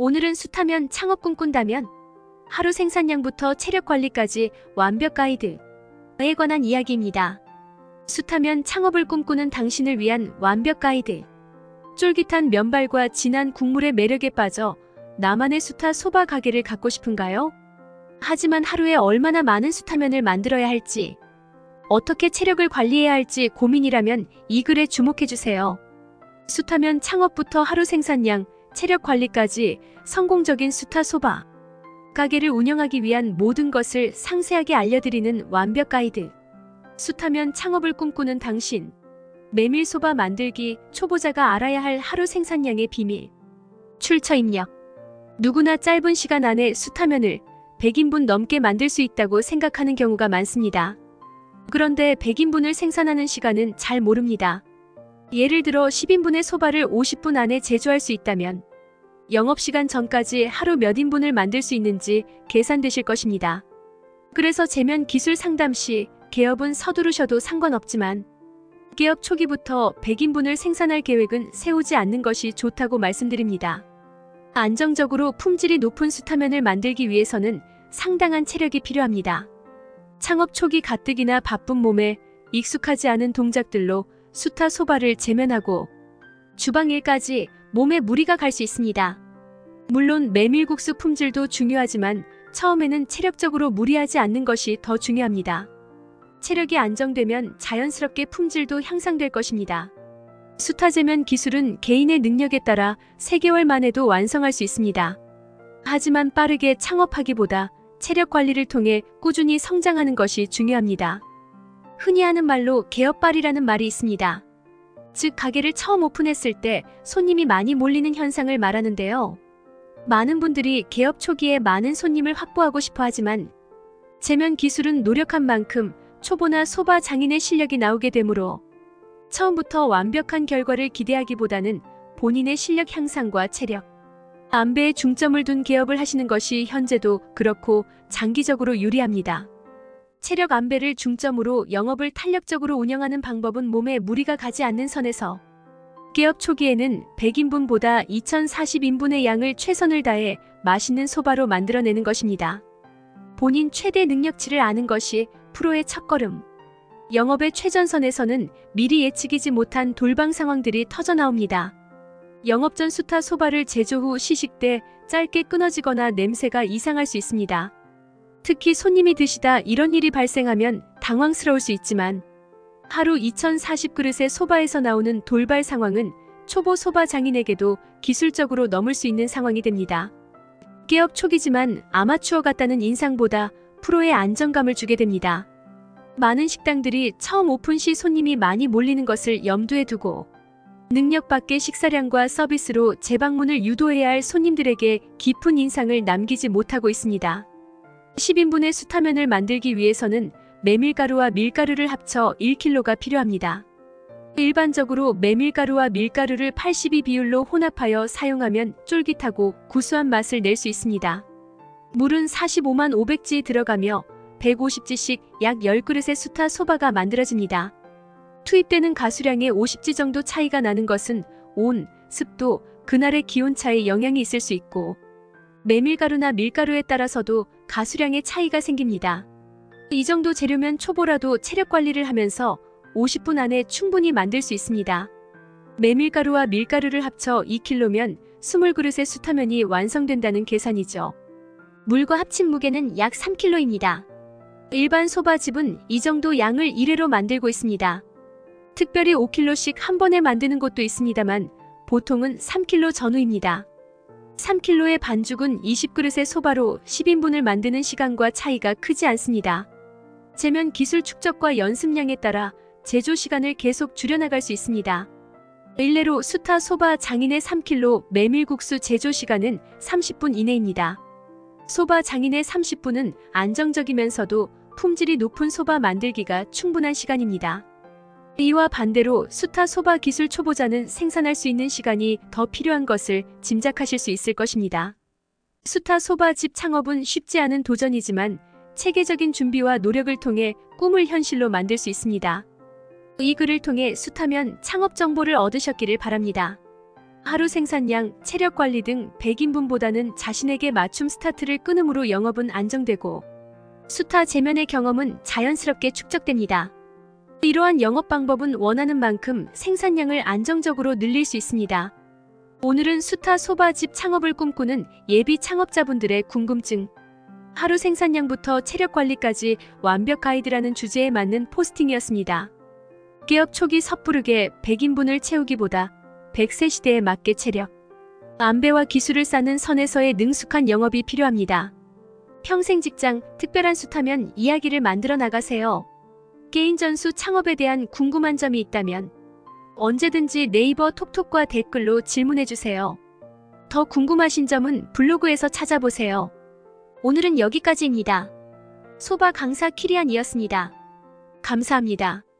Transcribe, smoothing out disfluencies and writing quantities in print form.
오늘은 숱하면 창업 꿈꾼다면 하루 생산량부터 체력 관리까지 완벽 가이드에 관한 이야기입니다. 숱하면 창업을 꿈꾸는 당신을 위한 완벽 가이드. 쫄깃한 면발과 진한 국물의 매력에 빠져 나만의 숱하 소바 가게를 갖고 싶은가요? 하지만 하루에 얼마나 많은 숱하면을 만들어야 할지, 어떻게 체력을 관리해야 할지 고민이라면 이 글에 주목해주세요. 숱하면 창업부터 하루 생산량, 체력 관리까지 성공적인 숱하 소바 가게를 운영하기 위한 모든 것을 상세하게 알려드리는 완벽 가이드. 숱하면 창업을 꿈꾸는 당신. 메밀 소바 만들기, 초보자가 알아야 할 하루 생산량의 비밀. 출처 입력. 누구나 짧은 시간 안에 숱하면을 100인분 넘게 만들 수 있다고 생각하는 경우가 많습니다. 그런데 100인분을 생산하는 시간은 잘 모릅니다. 예를 들어 10인분의 소바를 50분 안에 제조할 수 있다면 영업시간 전까지 하루 몇 인분을 만들 수 있는지 계산되실 것입니다. 그래서 제면 기술 상담 시 개업은 서두르셔도 상관없지만 개업 초기부터 100인분을 생산할 계획은 세우지 않는 것이 좋다고 말씀드립니다. 안정적으로 품질이 높은 숱하면을 만들기 위해서는 상당한 체력이 필요합니다. 창업 초기 가뜩이나 바쁜 몸에 익숙하지 않은 동작들로 숱하 소바를 제면하고 주방일까지 몸에 무리가 갈 수 있습니다. 물론 메밀국수 품질도 중요하지만 처음에는 체력적으로 무리하지 않는 것이 더 중요합니다. 체력이 안정되면 자연스럽게 품질도 향상될 것입니다. 숱하 제면 기술은 개인의 능력에 따라 3개월 만에도 완성할 수 있습니다. 하지만 빠르게 창업하기보다 체력 관리를 통해 꾸준히 성장하는 것이 중요합니다. 흔히 하는 말로 개업발이라는 말이 있습니다. 즉 가게를 처음 오픈했을 때 손님이 많이 몰리는 현상을 말하는데요. 많은 분들이 개업 초기에 많은 손님을 확보하고 싶어 하지만 제면 기술은 노력한 만큼 초보나 소바 장인의 실력이 나오게 되므로 처음부터 완벽한 결과를 기대하기보다는 본인의 실력 향상과 체력 안배에 중점을 둔 개업을 하시는 것이 현재도 그렇고 장기적으로 유리합니다. 체력 안배를 중점으로 영업을 탄력적으로 운영하는 방법은 몸에 무리가 가지 않는 선에서 개업 초기에는 100인분보다 2040인분의 양을 최선을 다해 맛있는 소바로 만들어내는 것입니다. 본인 최대 능력치를 아는 것이 프로의 첫걸음. 영업의 최전선에서는 미리 예측이지 못한 돌방 상황들이 터져나옵니다. 영업 전 숱하 소바를 제조 후 시식 때 짧게 끊어지거나 냄새가 이상할 수 있습니다. 특히 손님이 드시다 이런 일이 발생하면 당황스러울 수 있지만 하루 2040그릇의 소바에서 나오는 돌발 상황은 초보 소바 장인에게도 기술적으로 넘을 수 있는 상황이 됩니다. 개업 초기지만 아마추어 같다는 인상보다 프로의 안정감을 주게 됩니다. 많은 식당들이 처음 오픈 시 손님이 많이 몰리는 것을 염두에 두고 능력 밖의 식사량과 서비스로 재방문을 유도해야 할 손님들에게 깊은 인상을 남기지 못하고 있습니다. 10인분의 숱하면을 만들기 위해서는 메밀가루와 밀가루를 합쳐 1kg가 필요합니다. 일반적으로 메밀가루와 밀가루를 82 비율로 혼합하여 사용하면 쫄깃하고 구수한 맛을 낼 수 있습니다. 물은 45만 500지 들어가며 150지씩 약 10그릇의 숱하 소바가 만들어집니다. 투입되는 가수량의 50지 정도 차이가 나는 것은 온, 습도, 그날의 기온 차에 영향이 있을 수 있고 메밀가루나 밀가루에 따라서도 가수량의 차이가 생깁니다. 이 정도 재료면 초보라도 체력 관리를 하면서 50분 안에 충분히 만들 수 있습니다. 메밀가루와 밀가루를 합쳐 2kg면 20그릇의 숱하면이 완성된다는 계산이죠. 물과 합친 무게는 약 3kg입니다. 일반 소바집은 이 정도 양을 1회로 만들고 있습니다. 특별히 5kg씩 한 번에 만드는 곳도 있습니다만 보통은 3kg 전후입니다. 3kg의 반죽은 20그릇의 소바로 10인분을 만드는 시간과 차이가 크지 않습니다. 제면 기술 축적과 연습량에 따라 제조 시간을 계속 줄여나갈 수 있습니다. 일례로 숱하 소바 장인의 3kg 메밀국수 제조 시간은 30분 이내입니다. 소바 장인의 30분은 안정적이면서도 품질이 높은 소바 만들기가 충분한 시간입니다. 이와 반대로 숱하 소바 기술 초보자는 생산할 수 있는 시간이 더 필요한 것을 짐작하실 수 있을 것입니다. 숱하 소바 집 창업은 쉽지 않은 도전이지만 체계적인 준비와 노력을 통해 꿈을 현실로 만들 수 있습니다. 이 글을 통해 숱하면 창업 정보를 얻으셨기를 바랍니다. 하루 생산량, 체력 관리 등 100인분보다는 자신에게 맞춤 스타트를 끊음으로 영업은 안정되고 수타 재면의 경험은 자연스럽게 축적됩니다. 이러한 영업 방법은 원하는 만큼 생산량을 안정적으로 늘릴 수 있습니다. 오늘은 수타 소바집 창업을 꿈꾸는 예비 창업자분들의 궁금증, 하루 생산량부터 체력 관리까지 완벽 가이드라는 주제에 맞는 포스팅이었습니다. 개업 초기 섣부르게 100인분을 채우기보다 100세 시대에 맞게 체력, 안배와 기술을 쌓는 선에서의 능숙한 영업이 필요합니다. 평생 직장, 특별한 수타면 이야기를 만들어 나가세요. 개인 전수 창업에 대한 궁금한 점이 있다면 언제든지 네이버 톡톡과 댓글로 질문해주세요. 더 궁금하신 점은 블로그에서 찾아보세요. 오늘은 여기까지입니다. 소바 강사 키리안이었습니다. 감사합니다.